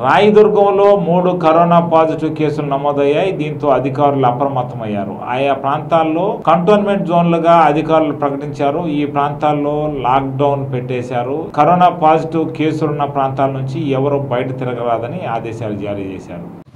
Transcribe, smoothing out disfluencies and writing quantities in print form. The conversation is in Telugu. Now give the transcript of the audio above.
రాయదుర్గంలో 3 కరోనా పాజిటివ్ కేసులు నమోదయ్యాయి. దీంతో అధికారులు అప్రమత్తమయ్యారు. ఆయా ప్రాంతాల్లో కంటోన్మెంట్ జోన్లుగా అధికారులు ప్రకటించారు. ఈ ప్రాంతాల్లో లాక్డౌన్ పెట్టేశారు. కరోనా పాజిటివ్ కేసులున్న ప్రాంతాల నుంచి ఎవరు బయట తిరగరాదని ఆదేశాలు జారీ చేశారు.